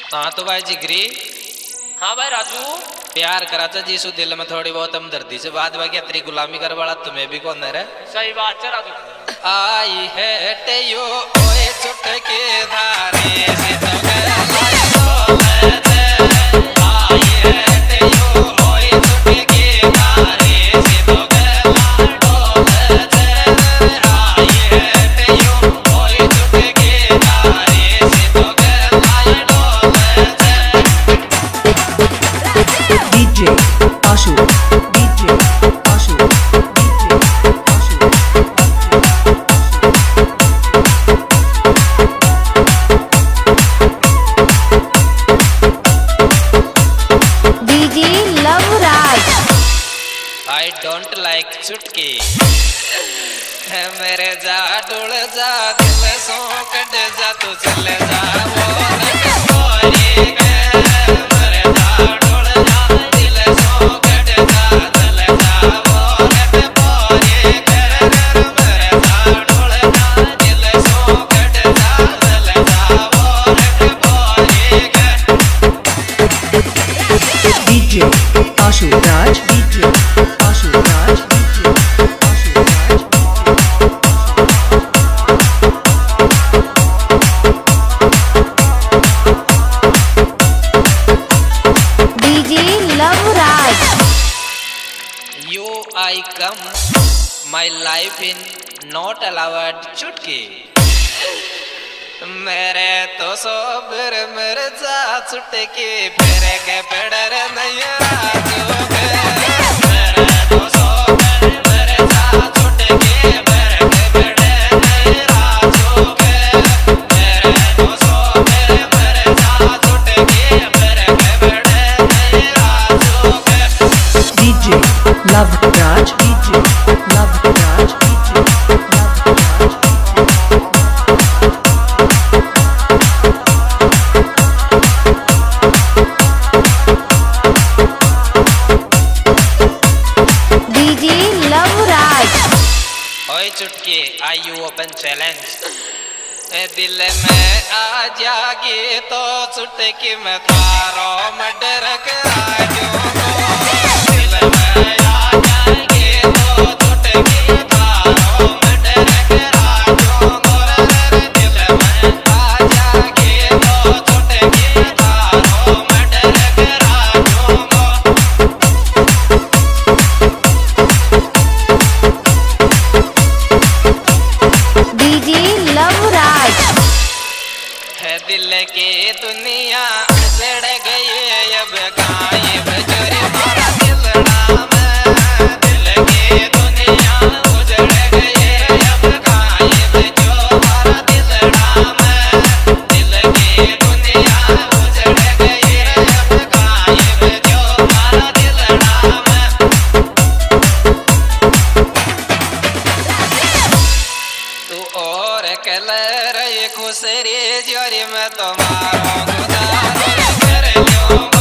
हाँ तो भाई जिगरी। हाँ भाई राजू। प्यार करा था जीसु दिल में थोड़ी बहुत हमदर्दी से बात बाकी तेरी गुलामी कर वाला तुम्हें भी कौन है रे। सही बात है राजू। आई है टेयो ओए चुटके धारे से तो गलाई आई है टेयो ओए चुटके धारे से तो Ashu DJ Ashu DJ Ashu DJ Lovraj. I don't like चुटकी मेरे जा डोल जा दिल सो कट जा तू चले जा वो मेरे जा डोल जा दिल सो कट जा चले जा वो मेरे जा डोल जा दिल सो कट जा चले जा वो DJ Ashu Raj DJ Ashu Raj DJ Ashu Raj DJ Lovraj. You I come my life in not allowed चुटकी मेरे तो सोबर मेरे जा चुटकी फेरे के पेड़र नहीं राजू मेरे तो सोबर मेरे जा चुटकी फेरे के पेड़र नहीं राजू मेरे तो सोबर मेरे जा चुटकी फेरे के पेड़र नहीं Raju DJ Lovraj DJ Lovraj DJ Lovraj DJ Lovraj. ओए चुटकी आई यू ओपन चैलेंज दिल में आ जागी तो चुटकी में थारो मर्डर करा दिल में आ जागी तो चुटकी थारो मर्डर करा दिल में आ जागी तो चुटकी थारो मर्डर करा डीजे लवराज। है दिल की दुनिया उजड़ गई अब गायब जोरे मारा दिलड़ा में दिल की दुनिया उजड़ गई अब गायब जो मारा दिलड़ा में दिल की दुनिया उजड़ गई अब गायब जो मारा दिलड़ा में तू और कलर ये खुसरी जोरी में तुम्हारा गुदार कर लो।